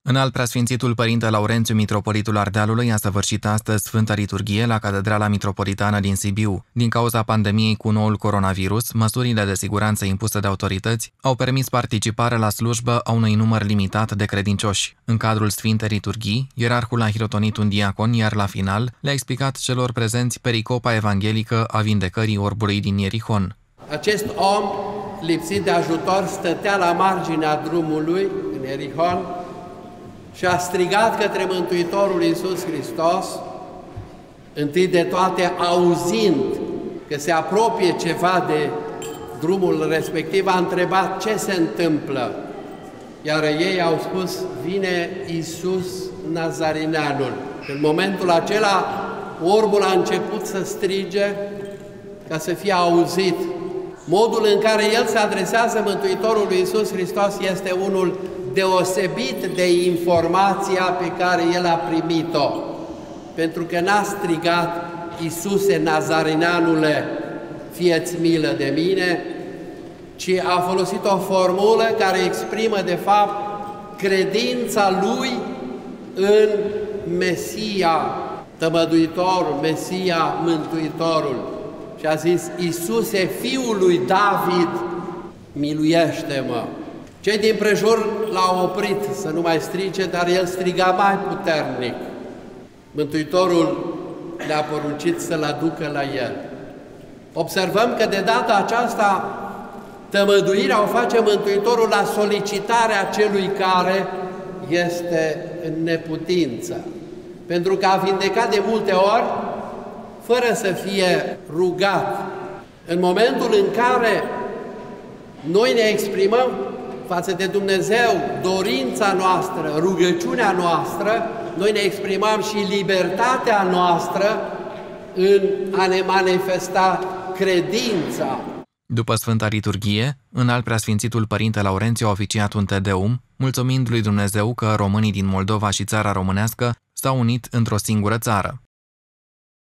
Înalt Preasfințitul Părinte Laurențiu, mitropolitul Ardealului, a săvârșit astăzi Sfânta Liturghie la Catedrala Mitropolitană din Sibiu. Din cauza pandemiei cu noul coronavirus, măsurile de siguranță impuse de autorități au permis participarea la slujbă a unui număr limitat de credincioși. În cadrul Sfintei Liturghii, ierarhul a hirotonit un diacon, iar la final le-a explicat celor prezenți pericopa evanghelică a vindecării orbului din Ierihon. Acest om, lipsit de ajutor, stătea la marginea drumului în Ierihon și a strigat către Mântuitorul Iisus Hristos, întâi de toate auzind că se apropie ceva de drumul respectiv, a întrebat ce se întâmplă. Iar ei au spus, vine Iisus Nazarineanul. În momentul acela, orbul a început să strige ca să fie auzit. Modul în care el se adresează Mântuitorului Iisus Hristos este unul deosebit de informația pe care el a primit-o. Pentru că n-a strigat, Iisuse Nazarineanule, fie-ți milă de mine, ci a folosit o formulă care exprimă, de fapt, credința lui în Mesia, tămăduitorul, Mesia, Mântuitorul. Și a zis, Iisuse, Fiul lui David, miluiește-mă! Cei din prejur l-au oprit să nu mai strige, dar el striga mai puternic. Mântuitorul le-a poruncit să-l aducă la el. Observăm că de data aceasta tămăduirea o face Mântuitorul la solicitarea celui care este în neputință. Pentru că a vindecat de multe ori, fără să fie rugat. În momentul în care noi ne exprimăm față de Dumnezeu dorința noastră, rugăciunea noastră, noi ne exprimăm și libertatea noastră în a ne manifesta credința. După Sfânta Liturghie, Înalt Preasfințitul Părinte Laurențiu a oficiat un Te Deum, mulțumind lui Dumnezeu că românii din Moldova și țara românească s-au unit într-o singură țară.